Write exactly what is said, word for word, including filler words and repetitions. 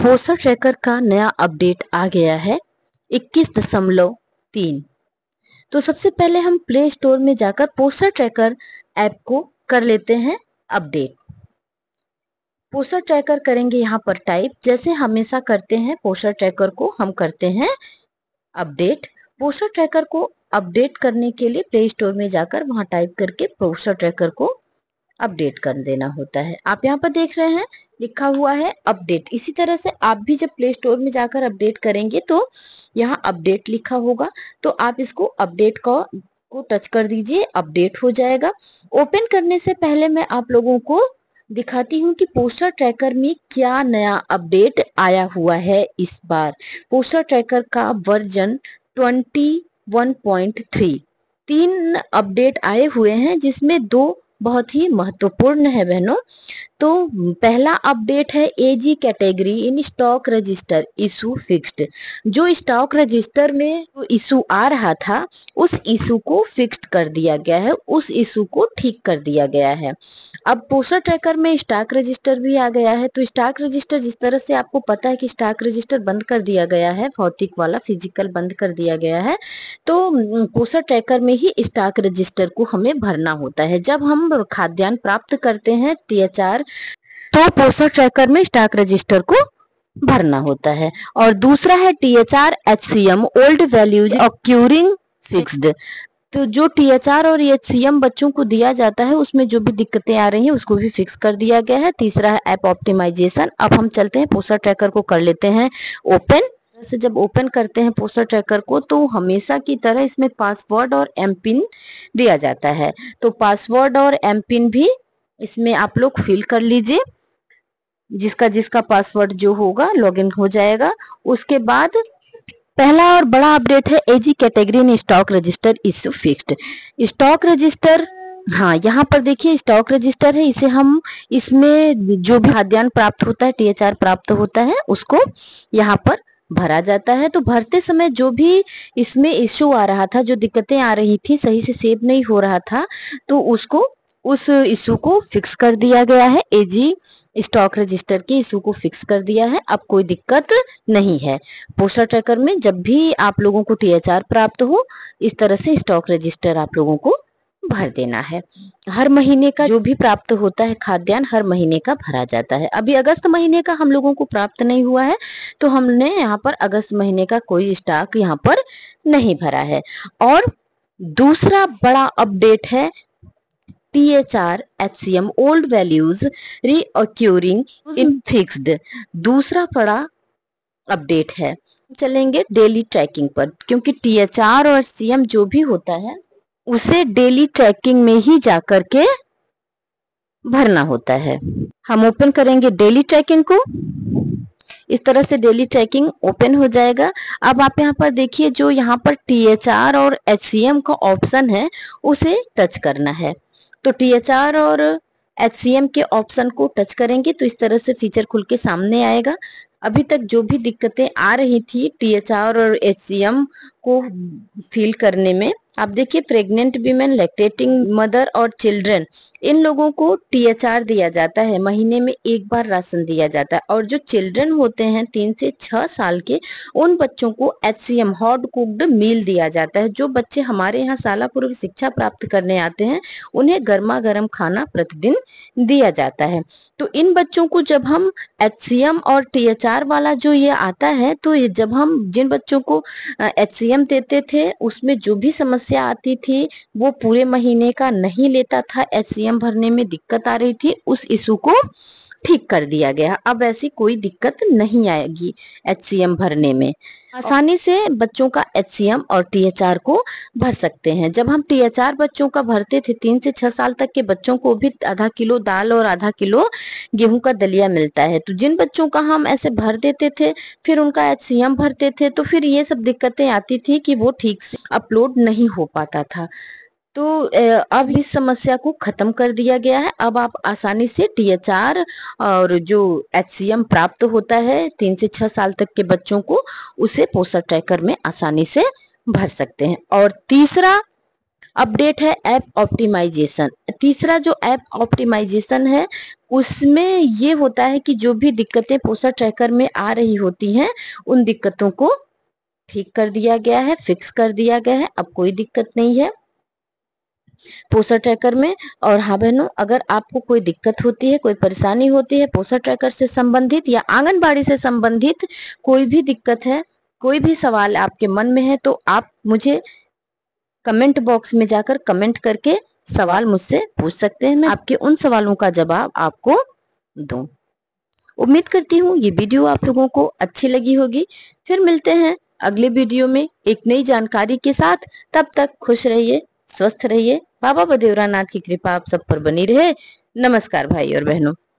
Poster tracker का नया update आ गया है इक्कीस दशमलव तीन। तो सबसे पहले हम प्ले स्टोर में जाकर पोस्टर ट्रैकर ऐप को कर लेते हैं अपडेट। पोस्टर ट्रैकर करेंगे यहाँ पर टाइप, जैसे हमेशा करते हैं पोस्टर ट्रैकर को हम करते हैं अपडेट। पोस्टर ट्रैकर को अपडेट करने के लिए प्ले स्टोर में जाकर वहां टाइप करके पोस्टर ट्रैकर को अपडेट कर देना होता है। आप यहाँ पर देख रहे हैं लिखा हुआ है अपडेट। इसी तरह से आप भी जब प्ले स्टोर में जाकर अपडेट करेंगे तो यहाँ अपडेट लिखा होगा, तो आप इसको अपडेट को को टच कर दीजिए, अपडेट हो जाएगा। ओपन करने से पहले मैं आप लोगों को दिखाती हूँ कि पोस्टर ट्रैकर में क्या नया अपडेट आया हुआ है। इस बार पोस्टर ट्रैकर का वर्जन इक्कीस पॉइंट तीन तीन अपडेट आए हुए हैं, जिसमें दो बहुत ही महत्वपूर्ण है बहनों। तो पहला अपडेट है AG category in stock register issue fixed. जो स्टॉक रजिस्टर में इशू आ रहा था उस इशू को फिक्स्ड कर दिया गया है, उस इशू को ठीक कर दिया गया है। अब पोस्टर ट्रैकर में स्टॉक रजिस्टर भी आ गया है। तो स्टॉक रजिस्टर, जिस तरह से आपको पता है कि स्टॉक रजिस्टर बंद कर दिया गया है, भौतिक वाला फिजिकल बंद कर दिया गया है, तो पोस्टर ट्रैकर में ही स्टॉक रजिस्टर को हमें भरना होता है। जब हम खाद्यान्न प्राप्त करते हैं टीएचआर, तो पोस्टर ट्रैकर में स्टॉक रजिस्टर को भरना होता है। और दूसरा है THR HCM old values occurring fixed. तो जो टीएचआर और एचसीएम बच्चों को दिया जाता है उसमें जो भी दिक्कतें आ रही हैं उसको भी फिक्स कर दिया गया है। तीसरा है ऐप ऑप्टिमाइजेशन। अब हम चलते हैं पोस्टर ट्रैकर को कर लेते हैं ओपन। से जब ओपन करते हैं पोस्टर ट्रैकर को तो हमेशा की तरह इसमें पासवर्ड और एम पिन दिया जाता है। तो पासवर्ड और एम पिन भी इसमें आप लोग फिल कर लीजिए, जिसका जिसका पासवर्ड जो होगा लॉगिन हो जाएगा। उसके बाद पहला और बड़ा अपडेट है AG category in stock register issue fixed. Stock register, हाँ यहाँ पर देखिए स्टॉक रजिस्टर है, इसे हम इसमें जो भी खाद्यान्न प्राप्त होता है, टीएचआर प्राप्त होता है, उसको यहाँ पर भरा जाता है। तो भरते समय जो भी इसमें इश्यू आ रहा था, जो दिक्कतें आ रही थी, सही से सेव नहीं हो रहा था, तो उसको उस इशू को फिक्स कर दिया गया है। एजी स्टॉक रजिस्टर के इशू को फिक्स कर दिया है। अब कोई दिक्कत नहीं है। पोस्टर ट्रैकर में जब भी आप लोगों को टीएचआर प्राप्त हो, इस तरह से स्टॉक रजिस्टर आप लोगों को भर देना है। हर महीने का जो भी प्राप्त होता है खाद्यान्न हर महीने का भरा जाता है। अभी अगस्त महीने का हम लोगों को प्राप्त नहीं हुआ है, तो हमने यहाँ पर अगस्त महीने का कोई स्टॉक यहाँ पर नहीं भरा है। और दूसरा बड़ा अपडेट है THR HCM old values reoccurring in fixed. दूसरा बड़ा अपडेट है। चलेंगे डेली ट्रैकिंग पर, क्योंकि टीएचआर और एचसीएम जो भी होता है उसे डेली ट्रैकिंग में ही जाकर के भरना होता है। हम ओपन करेंगे डेली ट्रैकिंग को। इस तरह से डेली ट्रैकिंग ओपन हो जाएगा। अब आप यहाँ पर देखिए, जो यहाँ पर टीएचआर और एचसीएम का ऑप्शन है उसे टच करना है। तो टीएचआर और एचसीएम के ऑप्शन को टच करेंगे तो इस तरह से फीचर खुल के सामने आएगा। अभी तक जो भी दिक्कतें आ रही थी टीएचआर और एचसीएम को फिल करने में, आप देखिए प्रेग्नेंट वीमेन, लैक्टेटिंग मदर और चिल्ड्रन, इन लोगों को टीएचआर दिया जाता है। महीने में एक बार राशन दिया जाता है। और जो चिल्ड्रन होते हैं तीन से छह साल के, उन बच्चों को एचसीएम हॉट कुक्ड मील दिया जाता है। जो बच्चे हमारे यहाँ शाला पूर्व शिक्षा प्राप्त करने आते हैं उन्हें गर्मा गर्म खाना प्रतिदिन दिया जाता है। तो इन बच्चों को जब हम एचसीएम और टीएचआर वाला जो ये आता है, तो ये जब हम जिन बच्चों को एचसीएम देते थे उसमें जो भी समस्या आती थी वो पूरे महीने का नहीं लेता था, एचसीएम भरने में दिक्कत आ रही थी, उस इशू को ठीक कर दिया गया। अब ऐसी कोई दिक्कत नहीं आएगी एचसीएम भरने में। आसानी से बच्चों का एचसीएम और टीएचआर को भर सकते हैं। जब हम टीएचआर बच्चों का भरते थे, तीन से छह साल तक के बच्चों को भी आधा किलो दाल और आधा किलो गेहूं का दलिया मिलता है। तो जिन बच्चों का हम ऐसे भर देते थे फिर उनका एचसीएम भरते थे, तो फिर ये सब दिक्कतें आती थी कि वो ठीक से अपलोड नहीं हो पाता था। तो अब इस समस्या को खत्म कर दिया गया है। अब आप आसानी से टीएचआर और जो एचसीएम प्राप्त होता है तीन से छह साल तक के बच्चों को, उसे पोस्टर ट्रैकर में आसानी से भर सकते हैं। और तीसरा अपडेट है ऐप ऑप्टिमाइजेशन। तीसरा जो ऐप ऑप्टिमाइजेशन है उसमें ये होता है कि जो भी दिक्कतें पोस्टर ट्रैकर में आ रही होती हैं उन दिक्कतों को ठीक कर दिया गया है, फिक्स कर दिया गया है। अब कोई दिक्कत नहीं है पोस्टर ट्रैकर में। और हाँ बहनों, अगर आपको कोई दिक्कत होती है, कोई परेशानी होती है पोस्टर ट्रैकर से संबंधित या आंगनबाड़ी से संबंधित कोई भी दिक्कत है, कोई भी सवाल आपके मन में है, तो आप मुझे कमेंट बॉक्स में जाकर कमेंट करके सवाल मुझसे पूछ सकते हैं। मैं आपके उन सवालों का जवाब आपको दूं। उम्मीद करती हूँ ये वीडियो आप लोगों को अच्छी लगी होगी। फिर मिलते हैं अगले वीडियो में एक नई जानकारी के साथ। तब तक खुश रहिए, स्वस्थ रहिए। बाबा बदेवरा नाथ की कृपा आप सब पर बनी रहे। नमस्कार भाई और बहनों।